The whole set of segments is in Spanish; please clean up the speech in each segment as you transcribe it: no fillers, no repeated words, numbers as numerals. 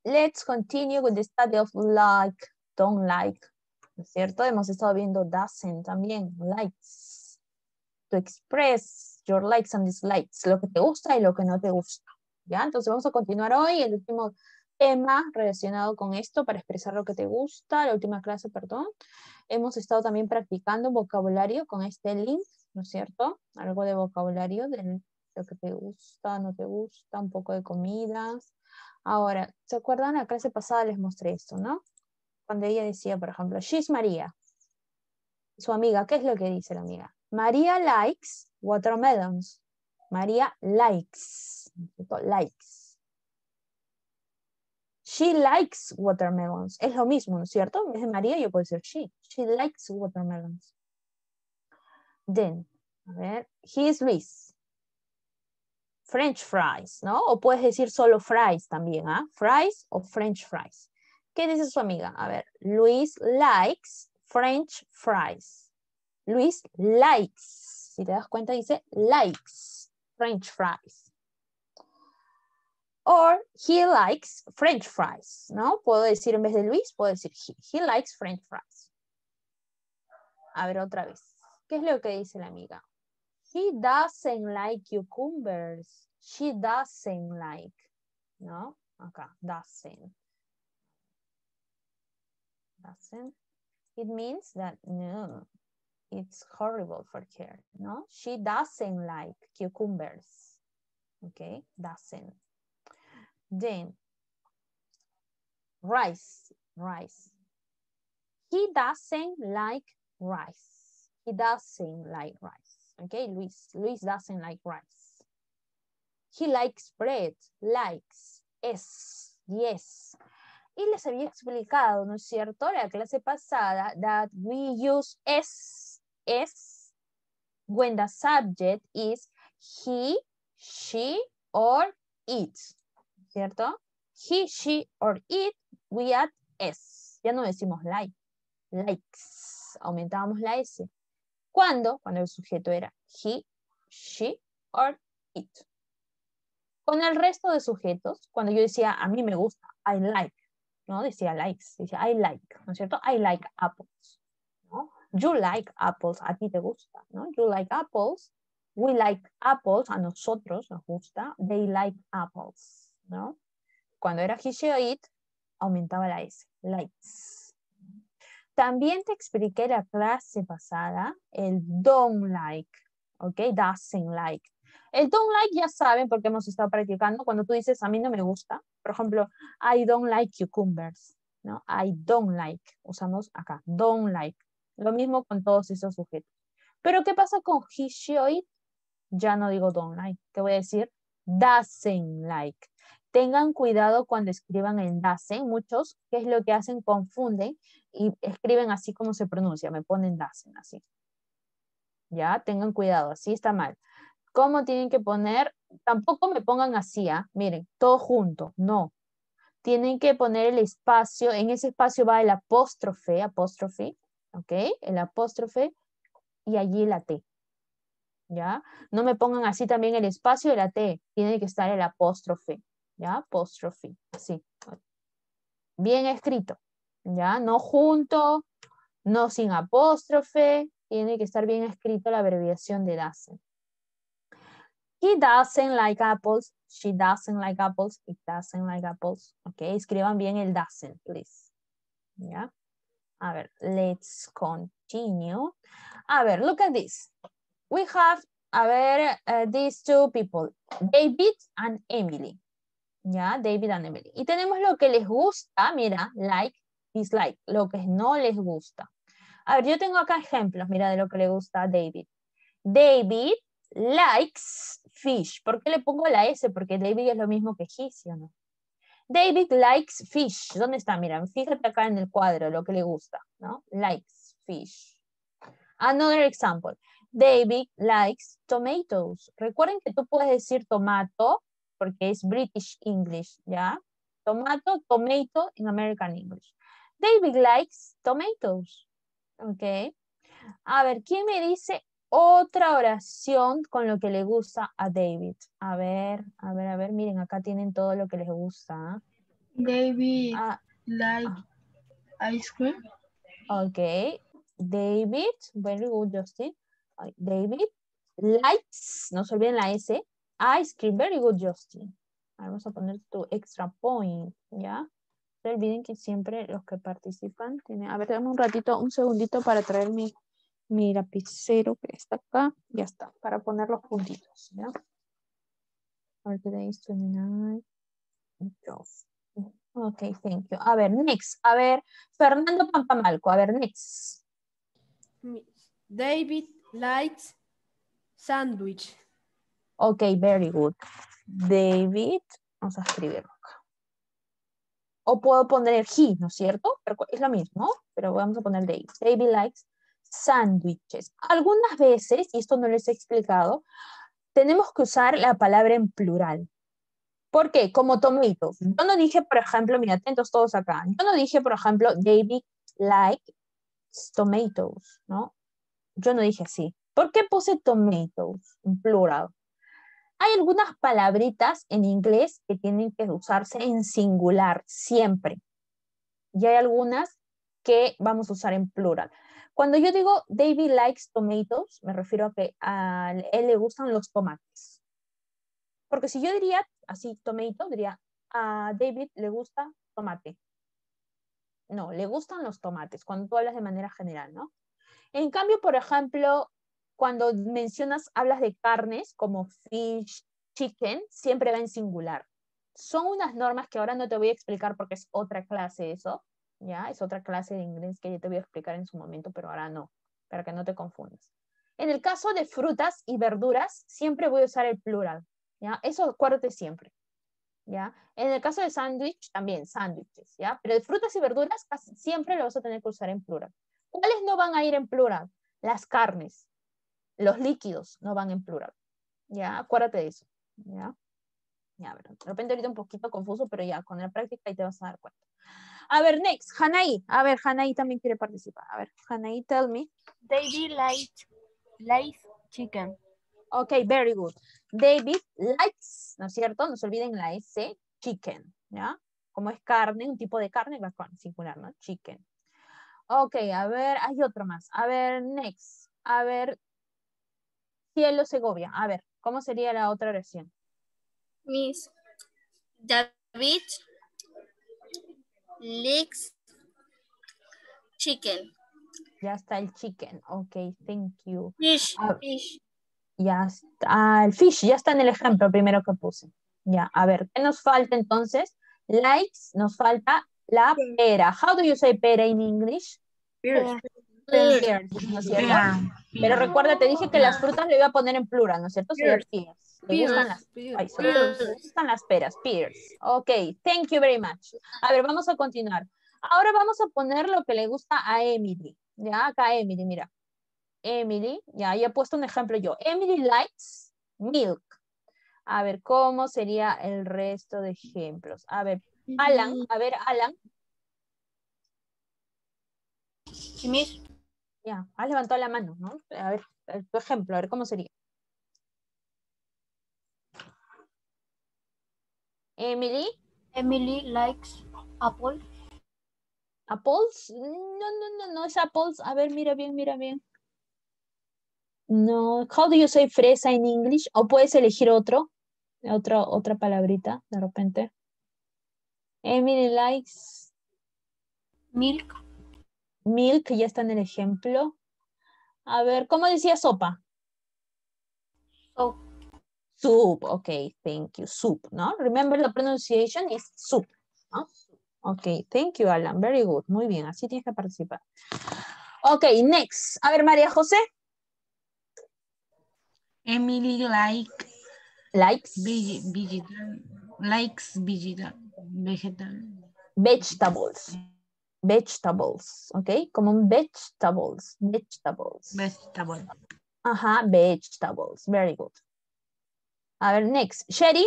let's continue with the study of like, don't like, ¿no es cierto? Hemos estado viendo doesn't también, likes, to express your likes and dislikes, lo que te gusta y lo que no te gusta, ¿ya? Entonces vamos a continuar hoy, el último tema relacionado con esto para expresar lo que te gusta, la última clase, perdón. Hemos estado también practicando vocabulario con este link, ¿no es cierto? Algo de vocabulario, de lo que te gusta, no te gusta, un poco de comidas. Ahora, ¿se acuerdan? La clase pasada les mostré esto, ¿no? Cuando ella decía, por ejemplo, she's María. Su amiga, ¿qué es lo que dice la amiga? María likes watermelons. María likes. Likes. She likes watermelons. Es lo mismo, ¿no es cierto? En vez de María yo puedo decir she. She likes watermelons. Then, a ver, he is Luis. French fries, ¿no? O puedes decir solo fries también, ¿ah? Fries o French fries. ¿Qué dice su amiga? A ver, Luis likes French fries. Luis likes. Si te das cuenta dice likes French fries. Or he likes French fries, ¿no? Puedo decir en vez de Luis, puedo decir he. He likes French fries. A ver, otra vez. ¿Qué es lo que dice la amiga? He doesn't like cucumbers. She doesn't like, ¿no? Acá, doesn't. Doesn't. It means that no, it's horrible for her, ¿no? She doesn't like cucumbers. Okay, doesn't. Then, rice. He doesn't like rice. He doesn't like rice. Okay, Luis doesn't like rice. He likes bread. Likes. Yes. Y les había explicado, ¿no es cierto? La clase pasada that we use es when the subject is he, she, or it. ¿Cierto? He, she, or it, we add s. Ya no decimos like. Likes. Aumentábamos la s. ¿Cuándo? Cuando el sujeto era he, she, or it. Con el resto de sujetos, cuando yo decía a mí me gusta, I like, ¿no? Decía likes, decía I like, ¿no es cierto? I like apples, ¿no? You like apples, a ti te gusta, ¿no? You like apples, we like apples, a nosotros nos gusta, they like apples, ¿no? Cuando era he, she, or it, aumentaba la S, likes. También te expliqué la clase pasada, el don't like, ¿ok? Doesn't like. El don't like ya saben porque hemos estado practicando. Cuando tú dices a mí no me gusta, por ejemplo, I don't like cucumbers, ¿no? I don't like. Usamos acá, don't like. Lo mismo con todos esos sujetos. Pero ¿qué pasa con he, she, or it? Ya no digo don't like. Te voy a decir doesn't like. Tengan cuidado cuando escriban el doesn't. Muchos, ¿qué es lo que hacen? Confunden y escriben así como se pronuncia. Me ponen doesn't así. Ya, tengan cuidado. Así está mal. ¿Cómo tienen que poner? Tampoco me pongan así, ¿ah? Miren, todo junto. No. Tienen que poner el espacio. En ese espacio va el apóstrofe, ¿ok? El apóstrofe y allí la T. ¿Ya? No me pongan así también el espacio de la T. Tiene que estar el apóstrofe. ¿Ya? Apóstrofe. Así. Bien escrito. ¿Ya? No junto, no sin apóstrofe. Tiene que estar bien escrito la abreviación de doesn't. He doesn't like apples. She doesn't like apples. It doesn't like apples. Ok, escriban bien el doesn't, please. ¿Ya? A ver, let's continue. A ver, look at this. We have, a ver, these two people, David and Emily. ¿Ya? David and Emily. Y tenemos lo que les gusta, mira, like, dislike, lo que no les gusta. A ver, yo tengo acá ejemplos, mira, de lo que le gusta a David. David likes fish. ¿Por qué le pongo la S? Porque David es lo mismo que he, ¿sí o no? David likes fish. ¿Dónde está? Mira, fíjate acá en el cuadro lo que le gusta, ¿no? Likes fish. Another example. David likes tomatoes. Recuerden que tú puedes decir tomato porque es British English, ¿ya? Tomato, tomato en American English. David likes tomatoes. ¿Ok? A ver, ¿quién me dice otra oración con lo que le gusta a David? A ver, miren, acá tienen todo lo que les gusta. David Ah, like ice cream. ok. David, very good, Justin. David likes, no se olviden la S, ice cream, very good, Justin. Vamos a poner tu extra point, ¿ya? No se olviden que siempre los que participan tienen... A ver, dame un ratito, un segundito para traer mi lapicero que está acá. Ya está, para poner los puntitos, ¿ya? A ver, today is 29. 12. Ok, thank you. A ver, next. A ver, Fernando Pampamalco. A ver, next. David likes sandwich. Ok, very good. David, vamos a escribirlo acá. O puedo poner he, ¿no es cierto? Pero es lo mismo, pero vamos a poner David. David likes sandwiches. Algunas veces, y esto no les he explicado, tenemos que usar la palabra en plural. ¿Por qué? Como tomatoes. Yo no dije, por ejemplo, mira, atentos todos acá. Yo no dije, por ejemplo, David likes tomatoes, ¿no? Yo no dije así. ¿Por qué puse tomatoes en plural? Hay algunas palabritas en inglés que tienen que usarse en singular siempre. Y hay algunas que vamos a usar en plural. Cuando yo digo David likes tomatoes, me refiero a que a él le gustan los tomates. Porque si yo diría así, tomato, diría a David le gusta tomate. No, le gustan los tomates, cuando tú hablas de manera general, ¿no? En cambio, por ejemplo, cuando mencionas, hablas de carnes como fish, chicken, siempre va en singular. Son unas normas que ahora no te voy a explicar porque es otra clase eso, ¿ya? Es otra clase de inglés que yo te voy a explicar en su momento, pero ahora no, para que no te confundas. En el caso de frutas y verduras, siempre voy a usar el plural, ¿ya? Eso acuérdate siempre, ¿ya? En el caso de sándwich, también sándwiches, ¿ya? Pero de frutas y verduras casi siempre lo vas a tener que usar en plural. ¿Cuáles no van a ir en plural? Las carnes, los líquidos no van en plural, ¿ya? Acuérdate de eso, ¿ya? Ya, de repente ahorita un poquito confuso, pero ya, con la práctica ahí te vas a dar cuenta. A ver, next, Hanaí. A ver, Hanaí también quiere participar. A ver, Hanaí, tell me. David likes chicken. Ok, very good. David likes, ¿no es cierto? No se olviden la S, chicken, ¿ya? Como es carne, un tipo de carne, va con singular, ¿no? Chicken. Ok, a ver, hay otro más. A ver, next. A ver, Cielo Segovia. A ver, ¿cómo sería la otra oración? Miss David likes chicken. Ya está el chicken. Ok, thank you. Fish. Ah, Fish. ya está. El fish, ya está en el ejemplo primero que puse. Ya, a ver, ¿qué nos falta entonces? Likes, nos falta la pera. How do you say pera in English? Pears. Pears, ¿no es cierto? Pero recuerda, te dije que las frutas le iba a poner en plural, ¿no es cierto? Sería pears. Le gustan las, ay, sorry. Le gustan las peras, pears. Ok, thank you very much. A ver, vamos a continuar. Ahora vamos a poner lo que le gusta a Emily. Ya, acá Emily, mira. Emily, ya he puesto un ejemplo yo. Emily likes milk. A ver, ¿cómo sería el resto de ejemplos? A ver, Alan. Sí, Miss. Ya, has levantado la mano, ¿no? A ver, tu ejemplo, a ver cómo sería. Emily. Emily likes apple. Apples. No es apples. A ver, mira bien. No, how do you say fresa en English? O puedes elegir otra palabrita, de repente. Emily likes Milk. milk, ya está en el ejemplo. A ver, ¿cómo decía sopa? Soap. Soup, ok, thank you, soup, ¿no? Remember the pronunciation is soup, ¿no? Ok, thank you, Alan, very good, muy bien, así tienes que participar. Ok, next. A ver, María José. Emily Likes. Vegetables. Vegetables, ¿ok? Como un vegetables. Vegetable. Ajá, vegetables, very good. A ver, next. Sherry.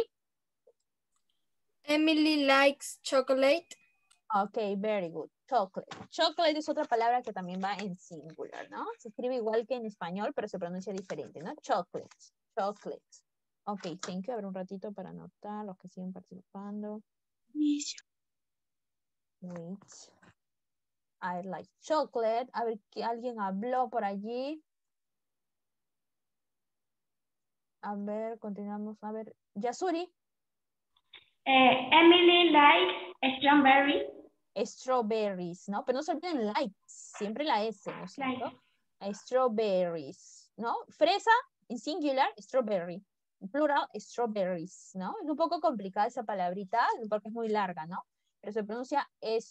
Emily likes chocolate. Ok, very good. Chocolate. Chocolate es otra palabra que también va en singular, ¿no? Se escribe igual que en español, pero se pronuncia diferente, ¿no? Chocolate. Ok, thank you. A ver un ratito para anotar los que siguen participando. Wait. I like chocolate. A ver, que alguien habló por allí. A ver, continuamos. A ver, Yasuri. Emily likes strawberry. Strawberries, ¿no? Pero no se olviden likes. Siempre la S, ¿no es cierto? Strawberries, ¿no? Fresa, en singular, strawberry. En plural, strawberries, ¿no? Es un poco complicada esa palabrita porque es muy larga, ¿no? Pero se pronuncia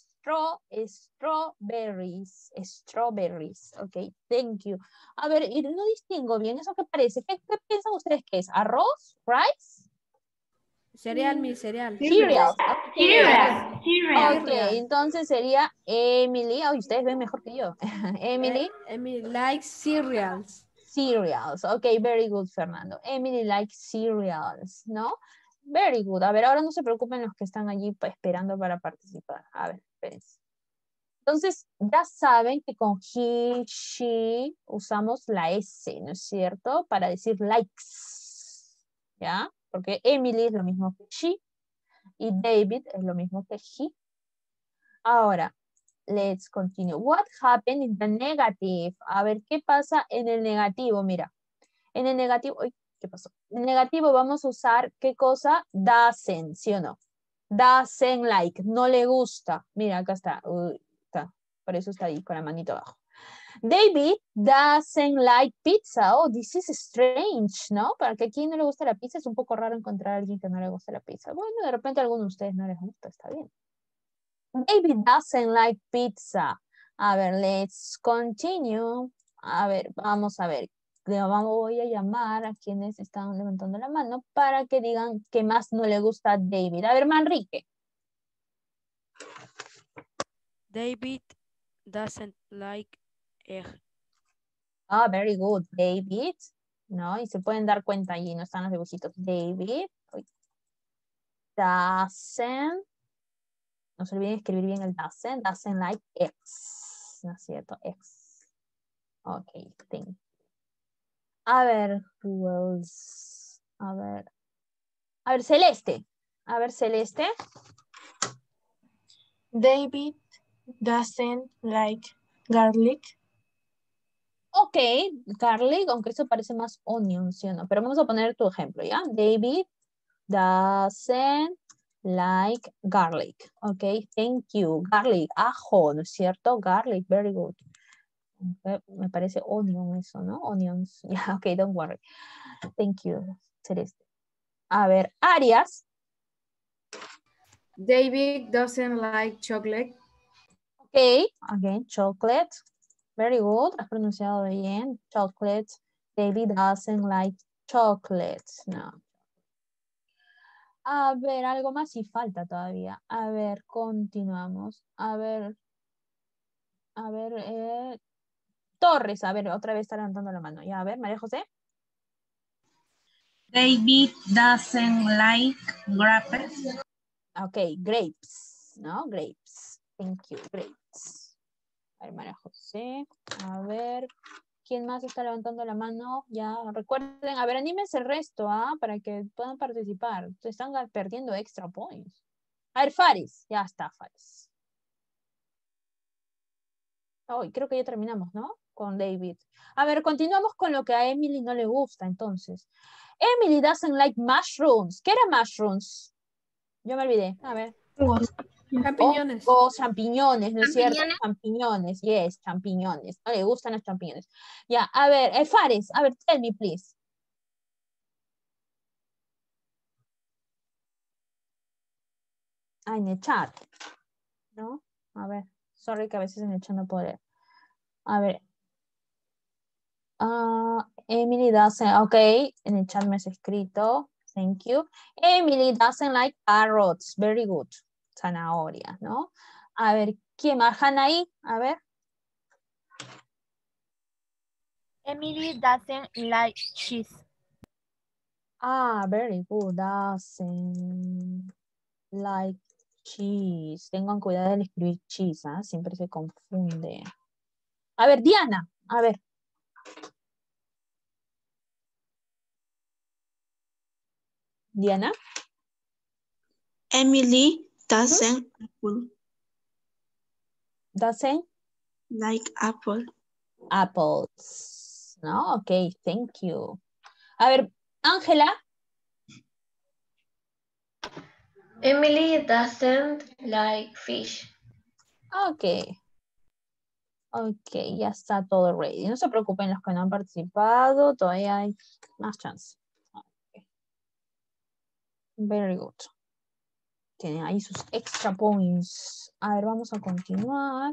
strawberries. Strawberries. Ok, thank you. A ver, y no distingo bien eso que parece. ¿Qué piensan ustedes que es? ¿Arroz? ¿Rice? Cereal, mi cereal. Cereals. Cereal. Ok, entonces sería Emily. Oh, ustedes ven mejor que yo. Emily. Emily likes cereals. Cereals. Ok, very good, Fernando. Emily likes cereals, ¿no? Very good. A ver, ahora no se preocupen los que están allí esperando para participar. A ver, espérense. Entonces, ya saben que con he, she usamos la S, ¿no es cierto? Para decir likes, ¿ya? Porque Emily es lo mismo que she y David es lo mismo que he. Ahora, let's continue. What happened in the negative? A ver, ¿qué pasa en el negativo? Mira, en el negativo, uy, ¿qué pasó? En el negativo vamos a usar, ¿qué cosa? Doesn't, ¿sí o no? Doesn't like, no le gusta. Mira, acá está. Uy, está. Por eso está ahí con la manito abajo. David doesn't like pizza. Oh, this is strange, ¿no? Para que a quien no le gusta la pizza es un poco raro encontrar a alguien que no le gusta la pizza. Bueno, de repente a alguno de ustedes no les gusta, está bien. David doesn't like pizza. A ver, let's continue. A ver, vamos a ver. Voy a llamar a quienes están levantando la mano para que digan qué más no le gusta a David. A ver, Manrique. David doesn't like egg. Ah, very good. David, ¿no? Y se pueden dar cuenta allí, no están los dibujitos. David doesn't, no se olviden escribir bien el doesn't like eggs, ¿no es cierto? Eggs. Ok, thank you. A ver, who else? A ver, Celeste. A ver, Celeste. David doesn't like garlic. Ok, garlic, aunque eso parece más onion, ¿sí o no? Pero vamos a poner tu ejemplo, ¿ya? David doesn't like garlic. Ok, thank you. Garlic, ajo, ¿no es cierto? Garlic, very good. Me parece onion eso, ¿no? Onions. Yeah, ok, don't worry. Thank you, Celeste. A ver, Arias. David doesn't like chocolate. Ok, again, chocolate. Very good. Has pronunciado bien. Chocolate. David doesn't like chocolate. No. A ver, algo más y falta todavía. A ver, continuamos. A ver, Torres, a ver, otra vez está levantando la mano. Ya, a ver, María José. David doesn't like grapes. Ok, grapes, ¿no? Grapes. Thank you, grapes. A ver, María José. A ver, ¿quién más está levantando la mano? Ya, recuerden, a ver, anímense el resto, ¿ah? Para que puedan participar. Ustedes están perdiendo extra points. A ver, Faris. Ya está, Faris. Oh, creo que ya terminamos, ¿no? Con David. A ver, continuamos con lo que a Emily no le gusta, entonces. Emily doesn't like mushrooms. ¿Qué era mushrooms? Yo me olvidé. A ver. Champiñones. Champiñones, ¿no es cierto? Champiñones, yes, champiñones. No le gustan los champiñones. Ya, a ver, Fares, a ver, tell me, please. Ah, en el chat. ¿No? A ver, sorry que a veces en el chat no puedo leer. A ver. Emily doesn't, ok, en el chat me has escrito. Thank you. Emily doesn't like carrots. Very good. Zanahoria, ¿no? A ver, ¿quién más? Hanaí, a ver. Emily doesn't like cheese. Ah, very good. Doesn't like cheese. Tengan cuidado de escribir cheese, ¿ah? Siempre se confunde. A ver, Diana, a ver. Diana. Emily doesn't apple. Doesn't Like apple. apples. No, ok, thank you. A ver, Ángela. Emily doesn't like fish. Ok. Ok, ya está todo ready. No se preocupen los que no han participado, todavía hay más chance. Okay. Very good. Tienen ahí sus extra points. A ver, vamos a continuar.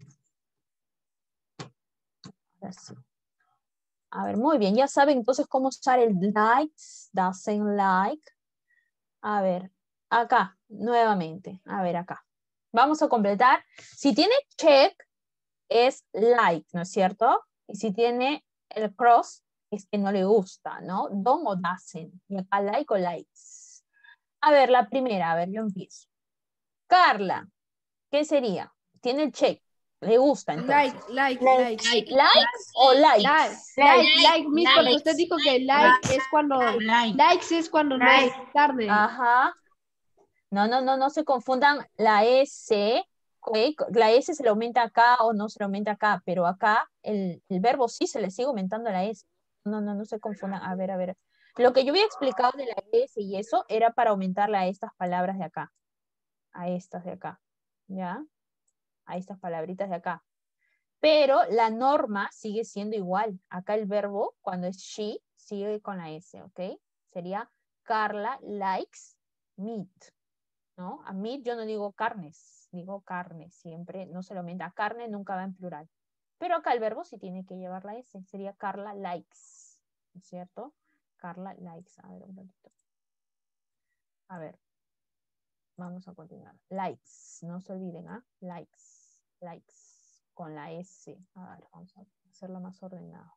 Ahora sí. A ver, muy bien. Ya saben entonces cómo usar el likes, doesn't like. A ver, acá, nuevamente. A ver, acá. Vamos a completar. Si tiene check, es like, ¿no es cierto? Y si tiene el cross, es que no le gusta, ¿no? Don't o doesn't. Y acá like o likes. A ver, la primera, a ver, yo empiezo. Carla, ¿qué sería? Tiene el check, le gusta entonces. Like. ¿Likes o likes? Like, Miss, porque usted dijo que like es cuando, likes es cuando no es carne. Ajá. No se confundan la S. La S se le aumenta acá o no se le aumenta acá, pero acá el verbo sí se le sigue aumentando la S. No se confundan. A ver. Lo que yo había explicado de la S y eso era para aumentarle a estas palabras de acá. A estas de acá. ¿Ya? A estas palabritas de acá. Pero la norma sigue siendo igual. Acá el verbo, cuando es she, sigue con la S, ¿ok? Sería Carla likes meat. ¿No? A meat yo no digo carnes, digo carne siempre, no se lo aumenta. Carne nunca va en plural. Pero acá el verbo sí tiene que llevar la S, sería Carla likes, ¿no es cierto? Carla likes, a ver un ratito. A ver, vamos a continuar. Likes, no se olviden, ¿ah? Likes, con la S. A ver, vamos a hacerlo más ordenado.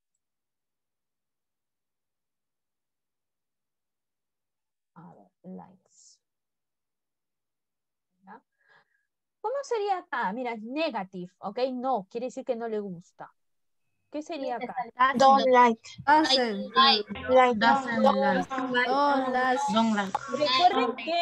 A ver, likes. ¿Ya? ¿Cómo sería acá? Mira, es negative, ¿ok? No, quiere decir que no le gusta. ¿Qué sería acá? Don't like. Doesn't. Like. Doesn't like. Don't like. Recuerden que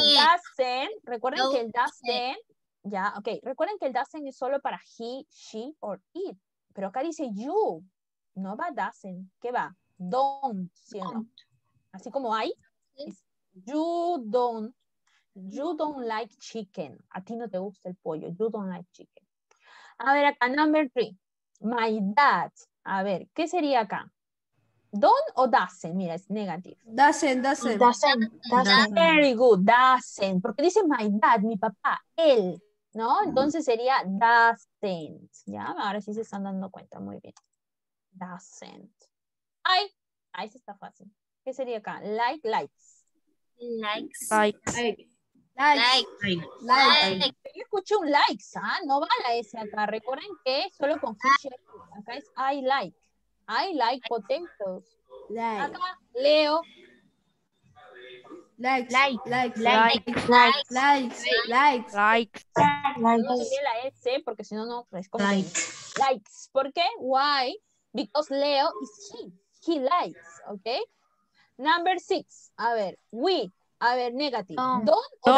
el doesn't, ya, ok, recuerden que el doesn't es solo para he, she, or it, pero acá dice you, no va doesn't, ¿qué va? Don't, ¿sí o no? Así como hay, es you don't like chicken, a ti no te gusta el pollo, you don't like chicken. A ver acá, number 3, my dad, a ver, ¿qué sería acá? Don't o doesn't, mira, es negative. Doesn't. Very good, doesn't, porque dice my dad, mi papá, él, ¿no? Entonces sería doesn't, ¿ya? Ahora sí se están dando cuenta, muy bien. Doesn't. Ay, se está fácil. ¿Qué sería acá? Likes. Yo escuché un likes, ¿ah? No va la S acá. Recuerden que solo con fish. Acá es I like potatoes. Acá leo. Likes. No tenía la S porque si no, no es como likes. ¿Por qué? Why? Because Leo is he. He likes, ¿ok? Number 6. A ver, we. A ver, negative. Don't.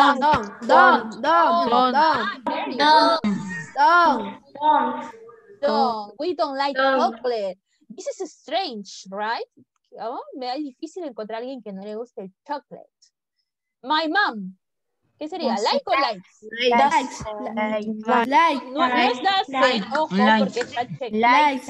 We don't like chocolate. This is strange, right? Oh, me es difícil encontrar a alguien que no le guste el chocolate. My mom. ¿Qué sería? ¿Like o likes? No es doesn't, ojo, porque está check. Likes.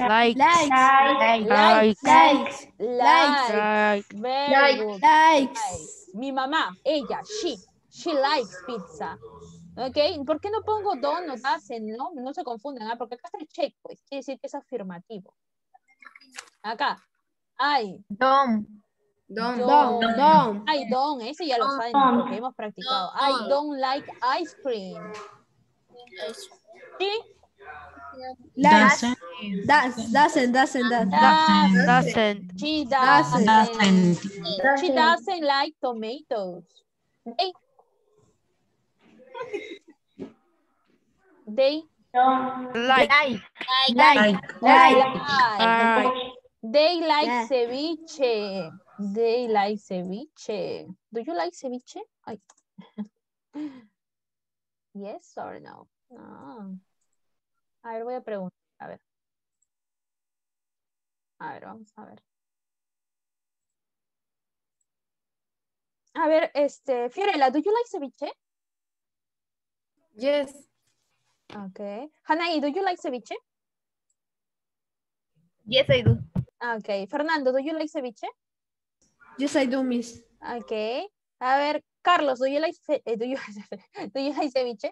Very good. Likes. Mi mamá, ella, she likes pizza. ¿Ok? ¿Por qué no pongo don't o doesn't? No se confundan, ¿ah? Porque acá está el check, pues. Quiere decir que es afirmativo. Acá. Don't. I don't, ese ya lo saben porque hemos practicado. I don't like ice cream. ¿Sí? Doesn't. She doesn't. She doesn't like tomatoes. They Like. They like ceviche. They like ceviche. Do you like ceviche? Yes or no? No. A ver, voy a preguntar. A ver. A ver, vamos a ver. A ver, Fiorella, do you like ceviche? Yes. Okay. Hanaí, do you like ceviche? Yes, I do. Okay. Fernando, do you like ceviche? Yes, I do, miss. Okay. A ver, Carlos, do you like do you like ceviche?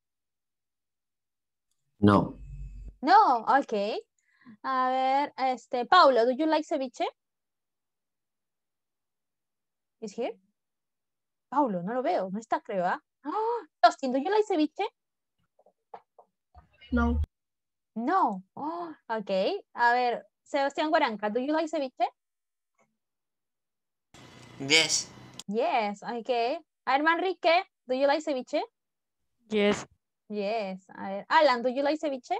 No. No, okay. A ver, Paulo, do you like ceviche? Is here? Paulo, no lo veo, no está, creo, ¿ah? Oh, Justin, do you like ceviche? No. No. Oh, okay. A ver, Sebastián Guaranca, do you like ceviche? Yes. Yes, okay. A ver, Manrique, do you like ceviche? Yes. Yes. A ver, Alan, do you like ceviche?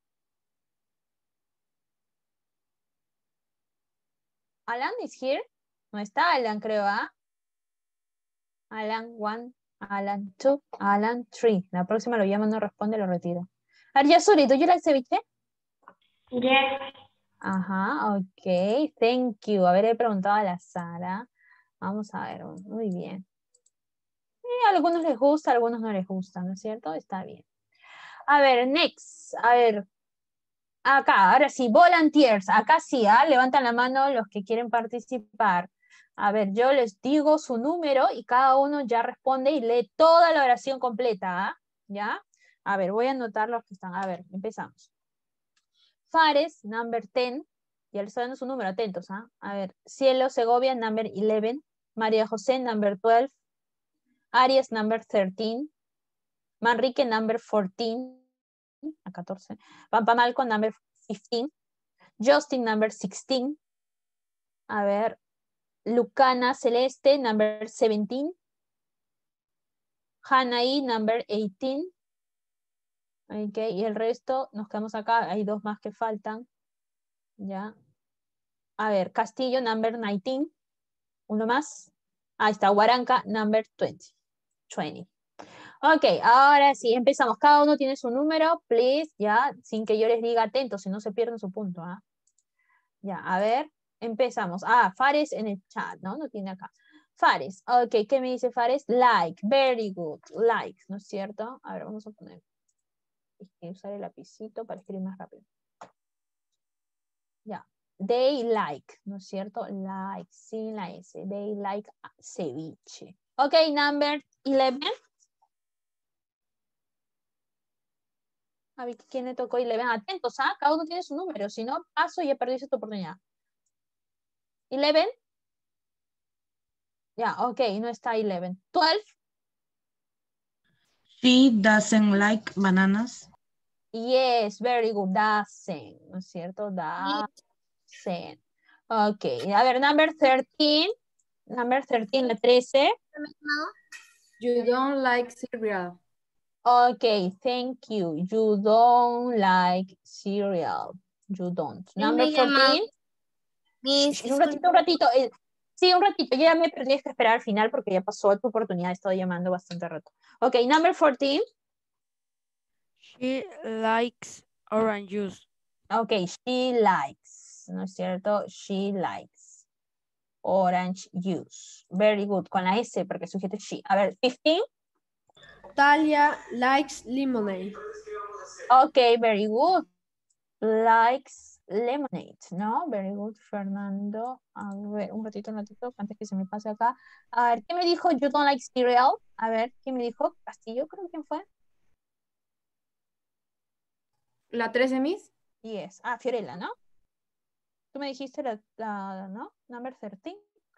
Alan is here. No está Alan, creo, ¿ah? Alan 1, Alan 2, Alan 3. La próxima lo llamo, no responde, lo retiro. A ver, Yasuri, do you like ceviche? Yes. Ajá, ok. Thank you. A ver, he preguntado a la Sara. Vamos a ver, muy bien. A algunos les gusta, a algunos no les gusta, ¿no es cierto? Está bien. A ver, next. A ver. Acá, ahora sí, volunteers. Acá sí, ¿ah? Levantan la mano los que quieren participar. A ver, yo les digo su número y cada uno ya responde y lee toda la oración completa, ¿ah? ¿Ya? A ver, voy a anotar los que están. A ver, empezamos. Fares, number 10. Ya les estoy dando su número, atentos, ¿ah? A ver, Cielo Segovia, number 11. María José, number 12. Aries, number 13. Manrique, number 14. A 14. Pampamalco, number 15. Justin, number 16. A ver, Lucana Celeste, number 17. Hanaí, number 18. Ok, y el resto nos quedamos acá. Hay dos más que faltan. Ya. A ver, Castillo, number 19. Uno más. Ahí está, Huaranca, number 20. 20. Ok, ahora sí, empezamos. Cada uno tiene su número, please, ya, sin que yo les diga atentos, si no se pierden su punto, ¿ah? Ya, a ver, empezamos. Ah, Fares en el chat, ¿no? No tiene acá. Fares, ok, ¿qué me dice Fares? Like, very good, like, ¿no es cierto? A ver, vamos a poner. Usar el lapicito para escribir más rápido. Ya, they like, ¿no es cierto? Like, sin la S, they like ceviche. Ok, number 11. A ver, ¿quién le tocó? Y le ven atentos, ¿ah? Cada uno tiene su número, si no, paso y ya perdiste tu oportunidad. 11. Ya, ok, no está 11. 12. She doesn't like bananas. Yes, very good. Doesn't, ¿no es cierto? Doesn't. Ok, a ver, number 13. Number 13, la 13. You don't like cereal. Ok, thank you. You don't like cereal. You don't. Number 14. Un ratito. Sí, un ratito. Yo ya me perdí que esperar al final porque ya pasó tu oportunidad. He estado llamando bastante rato. Ok, number 14. She likes orange juice. Ok, she likes. ¿No es cierto? She likes orange juice. Very good. Con la S porque el sujeto es she. A ver, 15. Talia likes lemonade. Ok, very good. Likes lemonade, ¿no? Very good, Fernando. A ver, un ratito, antes que se me pase acá. A ver, ¿qué me dijo? You don't like cereal. A ver, ¿qué me dijo? Castillo, creo que fue. ¿La 13, miss? Yes. Ah, Fiorella, ¿no? Tú me dijiste ¿no? Number 13.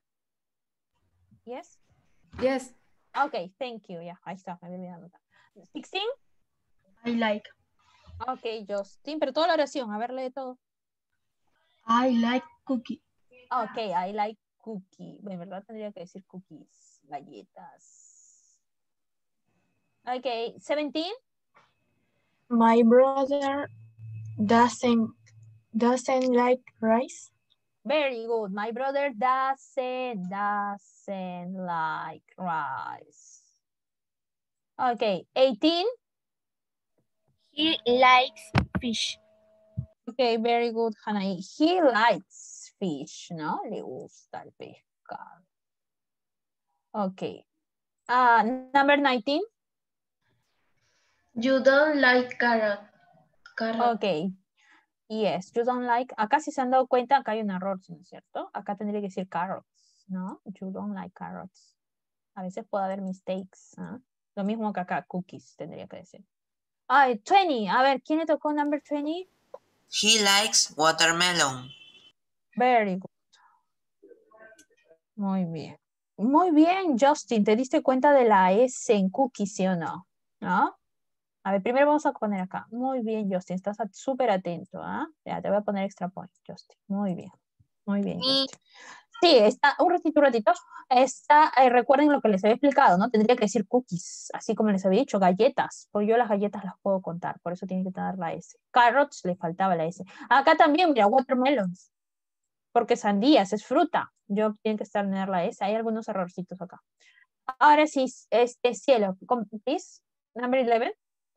Yes. Yes. Ok, thank you. Ya, ahí está, me había olvidado anotar. 16. I like. Ok, Justin, pero toda la oración, a ver, lee todo. I like cookie. Ok, I like cookie. En verdad tendría que decir cookies, galletas. Ok, 17. My brother doesn't like rice. Very good. My brother doesn't like rice. Okay, 18. He likes fish. Okay, very good, Hannah. He likes fish, ¿no? Le gusta el pescado. Okay. Number 19. You don't like carrot. Okay. Yes, you don't like. Acá si se han dado cuenta, acá hay un error, ¿no es cierto? Acá tendría que decir carrots, ¿no? You don't like carrots. A veces puede haber mistakes, ¿no? Lo mismo que acá, cookies, tendría que decir. 20. A ver, ¿quién le tocó number 20? He likes watermelon. Very good. Muy bien. Muy bien, Justin. ¿Te diste cuenta de la S en cookies, sí o no? ¿No? A ver, primero vamos a poner acá. Muy bien, Justin. Estás súper atento, ¿ah? Ya, te voy a poner extra point, Justin. Muy bien. Muy bien, Justin. Sí, está, un ratito. Recuerden lo que les había explicado, ¿no? Tendría que decir cookies, así como les había dicho, galletas. Porque yo las galletas las puedo contar, por eso tiene que tener la S. Carrots, le faltaba la S. Acá también, mira, watermelons. Porque sandías, es fruta. Yo tiene que estar tener la S. Hay algunos errorcitos acá. Ahora sí, cielo. Please, number 11.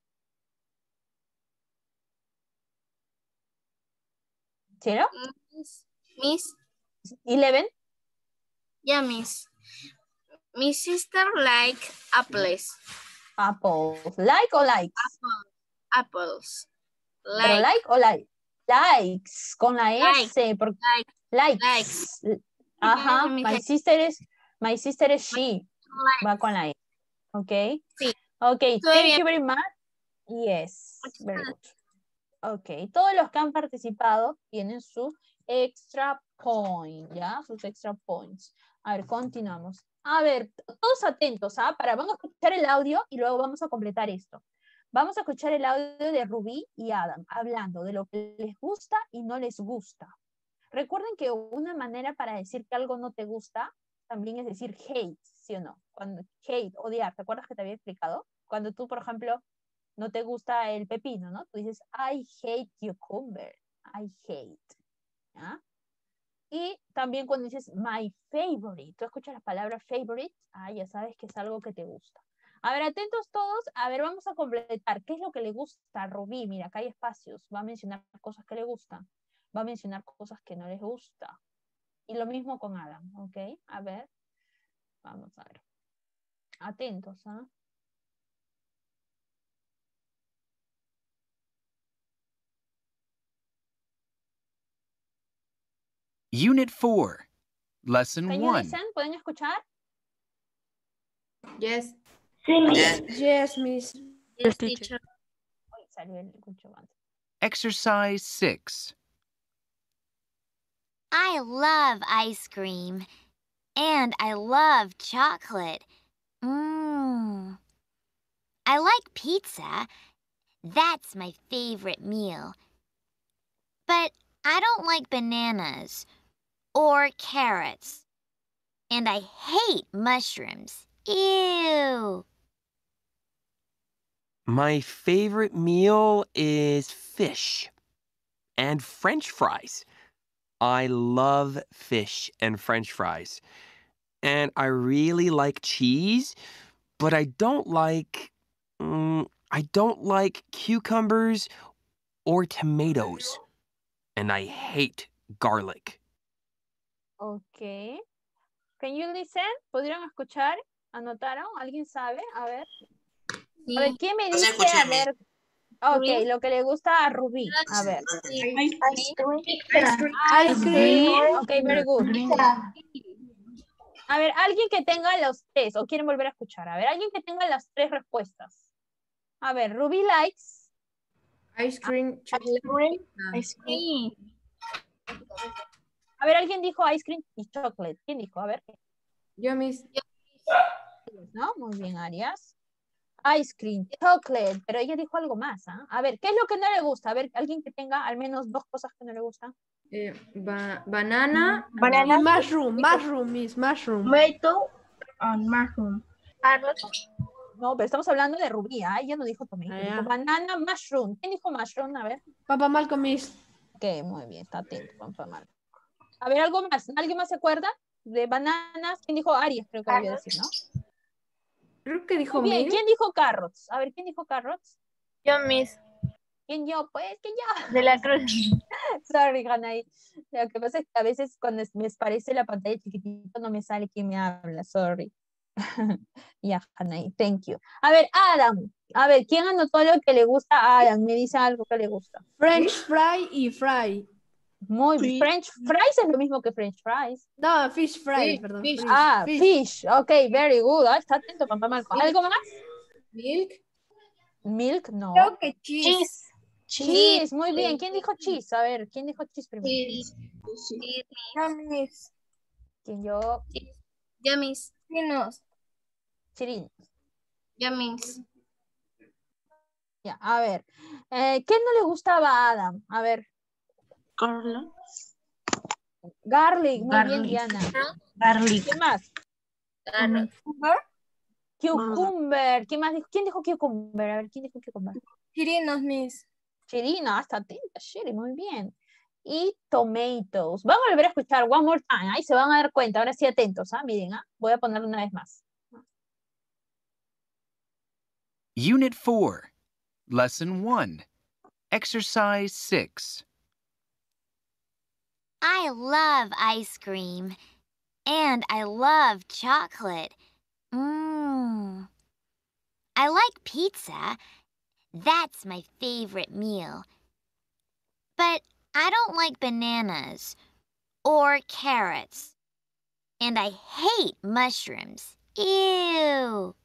¿Cielo? Miss. 11. Yeah, miss. My sister like apples. Apples. Like or likes? Apples. Pero like o like? Likes, con la S. Porque likes. Ajá. My sister is she. Va con la S. Ok. Sí. Ok, thank you very much. Yes, very good. Ok, todos los que han participado tienen su extra point, ¿ya? Sus extra points. A ver, continuamos. A ver, todos atentos, ¿ah? Vamos a escuchar el audio y luego vamos a completar esto. Vamos a escuchar el audio de Rubí y Adam, hablando de lo que les gusta y no les gusta. Recuerden que una manera para decir que algo no te gusta también es decir hate, ¿sí o no? Cuando hate, odiar, ¿te acuerdas que te había explicado? Cuando tú, por ejemplo, no te gusta el pepino, ¿no? Tú dices, I hate cucumber. I hate. ¿Ya? Y también cuando dices my favorite, tú escuchas la palabra favorite, ya sabes que es algo que te gusta. A ver, atentos todos. A ver, vamos a completar. ¿Qué es lo que le gusta a Rubí? Mira, acá hay espacios. Va a mencionar cosas que le gustan. Va a mencionar cosas que no les gusta. Y lo mismo con Adam, ¿ok? A ver. Vamos a ver. Atentos, ¿ah? Unit 4, Lesson Can you 1. listen? ¿Pueden escuchar? Yes. Yes, miss. Yes, teacher. Uy, salió el escucho antes. Exercise 6. I love ice cream. And I love chocolate. I like pizza. That's my favorite meal. But I don't like bananas or carrots. And I hate mushrooms. Ew. My favorite meal is fish and French fries. I love fish and French fries. And I really like cheese, but I don't like cucumbers or tomatoes. And I hate garlic. Ok. Can you listen? ¿Pudieron escuchar? ¿Anotaron? ¿Alguien sabe? A ver. A ver, ¿quién me dice? A ver. Ok, lo que le gusta a Rubí. A ver. Ice cream. Ok, very good. A ver, alguien que tenga los tres, o quieren volver a escuchar. A ver, alguien que tenga las tres respuestas. A ver, Rubí likes. Ice cream, chocolate. Ice cream. A ver, alguien dijo ice cream y chocolate. ¿Quién dijo? A ver. Yo, miss. ¿No? Muy bien, Arias. Ice cream, chocolate, pero ella dijo algo más, ¿ah? A ver, ¿qué es lo que no le gusta? A ver, alguien que tenga al menos dos cosas que no le gustan. Banana. Banana. Mushroom, miss, mushroom. Tomato and mushroom. No, pero estamos hablando de Rubí, ¿ah? Ella no dijo tomato, dijo banana, mushroom. ¿Quién dijo mushroom? A ver. Papá Malcolm, miss. Ok, muy bien, está atento, papá Malcolm. A ver, algo más. ¿Alguien más se acuerda? De bananas. ¿Quién dijo Arias? Creo que voy a decir, ¿no? Creo que dijo Muy bien, Miri. ¿quién dijo carrots? A ver, ¿quién dijo carrots? Yo, miss. ¿Quién yo? Pues, ¿quién yo? De la Cruz. Sorry, Hanay. Lo que pasa es que a veces cuando me parece la pantalla chiquitito no me sale quién me habla. Sorry. Ya, Hanay. Thank you. A ver, Adam. A ver, ¿quién anotó lo que le gusta a Adam? Me dice algo que le gusta. French fry y fry. Muy bien. French fries es lo mismo que French fries. No, fish fry, perdón. fish. Fish. Ok, very good. Ah, está atento, papá Marco. ¿Algo más? Milk. Milk, no. Creo que cheese. Cheese, muy bien. ¿Quién dijo cheese? A ver, ¿quién dijo cheese primero? Cheese. ¿Quién yo? Yamis. Chirin. Yamis. Ya, a ver. ¿Qué no le gustaba a Adam? A ver. Garlic, muy bien, Diana. Garlic. ¿Qué más? Cucumber. ¿Qué más dijo? ¿Quién dijo cucumber? A ver, ¿quién dijo cucumber? Chirinos, miss. Chirina, está atenta, Shiri, muy bien. Y tomatoes. Vamos a volver a escuchar one more time. Ahí se van a dar cuenta. Ahora sí, atentos. Miren, voy a ponerlo una vez más. Unit 4, Lesson 1, Exercise 6. I love ice cream. And I love chocolate. Mmm. I like pizza. That's my favorite meal. But I don't like bananas or carrots. And I hate mushrooms. Ew.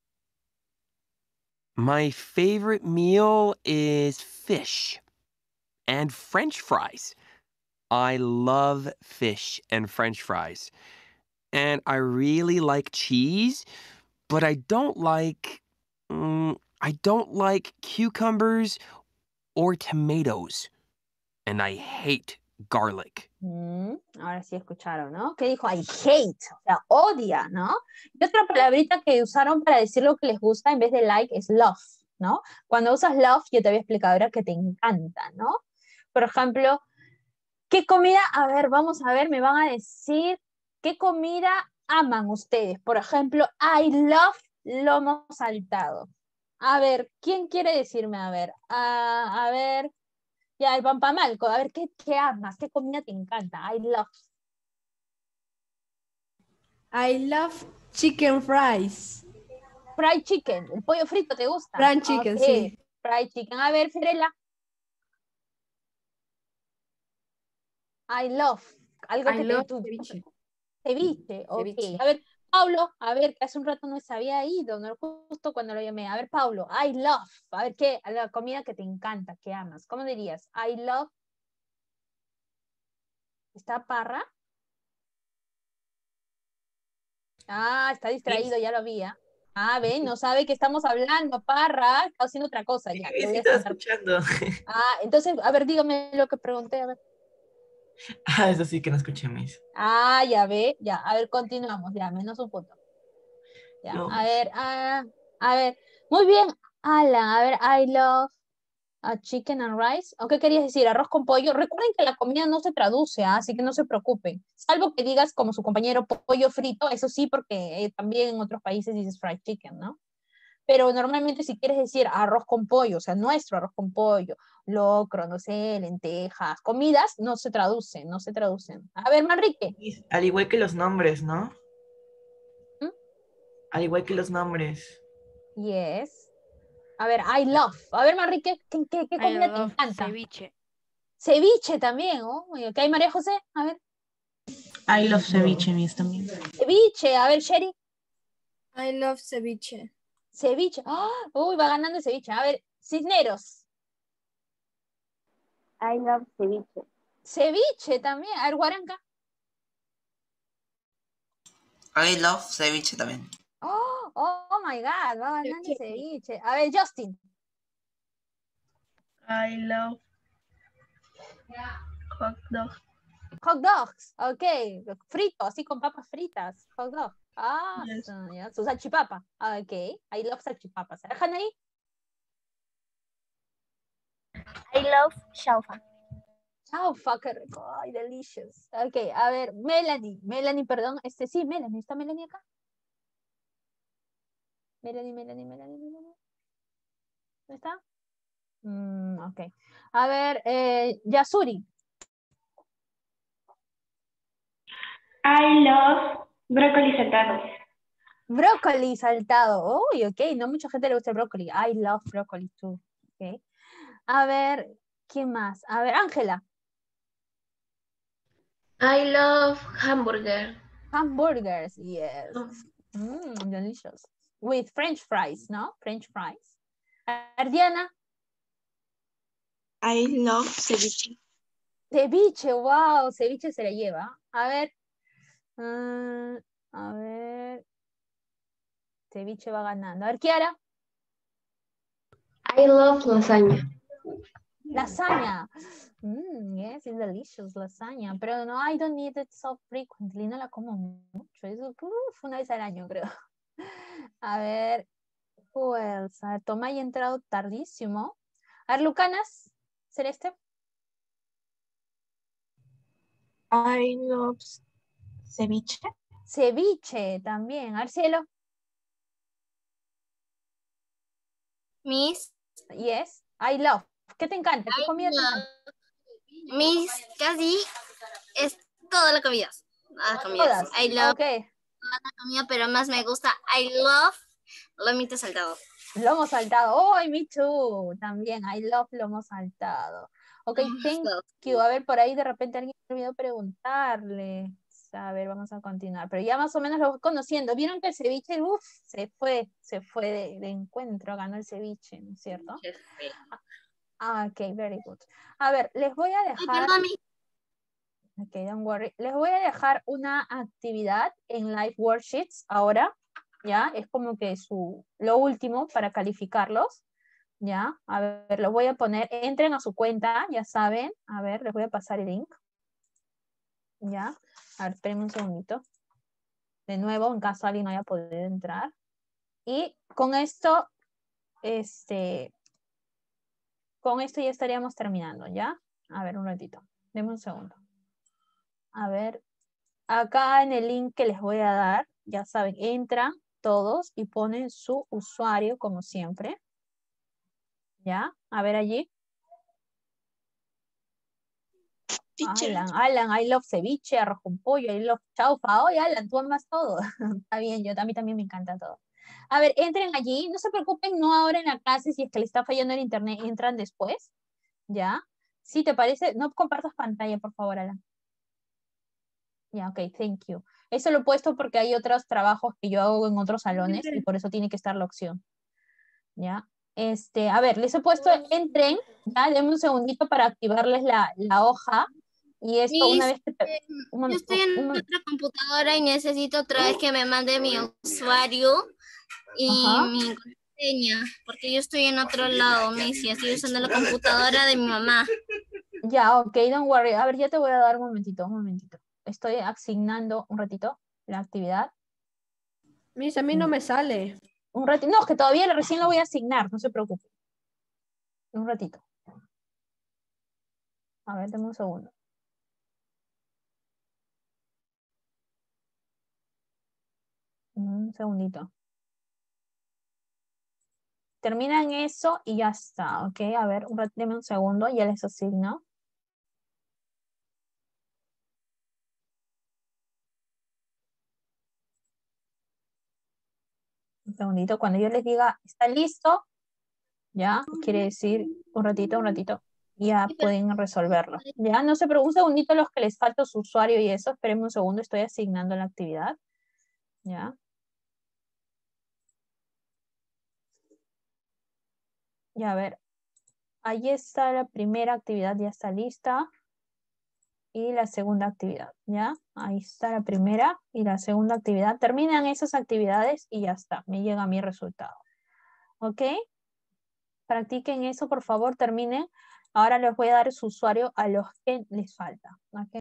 My favorite meal is fish and French fries. I love fish and French fries. And I really like cheese, but I don't like cucumbers or tomatoes. And I hate garlic. Ahora sí escucharon, ¿no? ¿Qué dijo? I hate, o sea, odia, ¿no? Y otra palabrita que usaron para decir lo que les gusta en vez de like es love, ¿no? Cuando usas love, yo te había explicado ahora que te encanta, ¿no? Por ejemplo, ¿qué comida? A ver, vamos a ver, me van a decir, ¿qué comida aman ustedes? Por ejemplo, I love lomo saltado. A ver, ¿quién quiere decirme? A ver, ya, el pampamalco. A ver, ¿qué amas? ¿Qué comida te encanta? I love chicken fries. Fried chicken. ¿El pollo frito te gusta? Fried chicken, sí. Fried chicken. A ver, Fiorella. I love. Algo que te tú. Ceviche, ok. Ceviche. A ver, Paulo, a ver, que hace un rato no se había ido, no justo cuando lo llamé. A ver, Paulo, I love. A ver, ¿qué? La comida que te encanta, que amas. ¿Cómo dirías? I love. ¿Está Parra? Ah, está distraído, ya lo vi. Ven, no sabe que estamos hablando, Parra. Está haciendo otra cosa ya. Sí, estaba escuchando. Entonces, a ver, dígame lo que pregunté, a ver. Eso sí que no escuché, Miss. Ya ve, ya, a ver, continuamos, ya, menos un punto. Ya, No. a ver, muy bien, Alan, a ver, I love chicken and rice. ¿O qué querías decir? Arroz con pollo. Recuerden que la comida no se traduce, así que no se preocupen. Salvo que digas como su compañero pollo frito, eso sí, porque también en otros países dices fried chicken, ¿no? Pero normalmente si quieres decir arroz con pollo, o sea, nuestro arroz con pollo, locro, no sé, lentejas, comidas, no se traducen. A ver, Manrique. Al igual que los nombres, ¿no? Al igual que los nombres. Yes. A ver, I love. A ver, Manrique, ¿qué comida te encanta? Ceviche. Ceviche también, ¿oh? ¿Qué hay, María José? A ver. I love ceviche, Miss, también. Ceviche, a ver, Sherry. I love ceviche. Ceviche. Uy, va ganando el ceviche. A ver, Cisneros. I love ceviche. Ceviche también. A ver, Guaranca. I love ceviche también. Oh my God, va ganando el ceviche. A ver, Justin. I love hot dog. Hot dogs, ok. Frito, así con papas fritas. Hot dog. Yes. Ya, su salchipapa. Ok, I love salchipapas. Hanay. I love chaufa. Chaufa, qué rico. Ay, delicious. Ok, a ver, Melanie. Melanie, perdón. Sí, Melanie. ¿Está Melanie acá? Melanie. ¿No está? Ok. A ver, Yasuri. I love brócoli saltado. Brócoli saltado. Uy, ok. No mucha gente le gusta el brócoli. I love broccoli too. Ok. A ver, ¿qué más? A ver, Ángela. I love hamburger. Hamburgers, yes. Delicious. With French fries, ¿no? French fries. Diana. I love ceviche. Ceviche, wow. Ceviche se la lleva. A ver. Ceviche va ganando. A ver, Kiara. I love lasagna. Lasaña. Yes, it's delicious, lasagna. Pero no, I don't eat it so frequently. No la como mucho. Eso, una vez al año, creo. A ver. Who else? A ver, Tomás ha entrado tardísimo. A ver, Lucanas. Celeste. I love ceviche. Ceviche también. A ver, Cielo. Miss. Yes. I love. ¿Qué te encanta? ¿Qué comida te encanta? Miss, casi es toda la comida. Todas. I love Okay. toda la comida, pero más me gusta. I love lomito saltado. Lomo saltado. Oh, me too. También. I love lomo saltado. Ok, thank you. A ver, por ahí de repente alguien me olvidó preguntarle. A ver, vamos a continuar. Pero ya más o menos lo voy conociendo. ¿Vieron que el ceviche, se fue de encuentro, ganó el ceviche, ¿no es cierto? Ok, very good. A ver, les voy a dejar... Ok, don't worry. Les voy a dejar una actividad en Live Worksheets ahora, ¿ya? Es como que lo último para calificarlos, ¿ya? A ver, los voy a poner, entren a su cuenta, ya saben. A ver, les voy a pasar el link. ¿Ya? A ver, espérenme un segundito. De nuevo, en caso alguien no haya podido entrar. Y con esto, ya estaríamos terminando, ¿ya? A ver, un ratito. Denme un segundo. A ver, acá en el link que les voy a dar, ya saben, entran todos y ponen su usuario como siempre. ¿Ya? A ver allí. Alan, I love ceviche, arroz con pollo, I love chaufa. Oye, Alan, tú amas todo. Está bien, a mí también me encanta todo. A ver, entren allí, no se preocupen, no ahora en la clase, si es que le está fallando el internet, entran después. ¿Ya? Si te parece, no compartas pantalla, por favor, Alan. Ya, ok, thank you. Eso lo he puesto porque hay otros trabajos que yo hago en otros salones y por eso tiene que estar la opción. ¿Ya? A ver, les he puesto, entren, ya, denme un segundito para activarles la hoja. Y esto una vez que... yo estoy en otra computadora y necesito otra vez que me mande mi usuario y mi contraseña, porque yo estoy en otro lado, Missy, estoy usando la computadora de mi mamá. Ya, ok, don't worry. A ver, ya te voy a dar un momentito. Estoy asignando un ratito la actividad. Miss, a mí no me sale. Un ratito. No, es que todavía recién lo voy a asignar, no se preocupe. Un ratito. A ver, dame un segundo. Un segundito. Terminan eso y ya está, ¿ok? A ver, deme un segundo, ya les asigno. Un segundito, cuando yo les diga, ¿está listo? Ya, quiere decir un ratito, ya pueden resolverlo. Ya, no se preocupen, un segundito los que les falta su usuario y eso, espérenme un segundo, estoy asignando la actividad. Ya. Ya, a ver, ahí está la primera actividad, ya está lista. Y la segunda actividad, ¿ya? Ahí está la primera y la segunda actividad. Terminan esas actividades y ya está, me llega mi resultado. ¿Ok? Practiquen eso, por favor, terminen. Ahora les voy a dar su usuario a los que les falta. ¿Ok?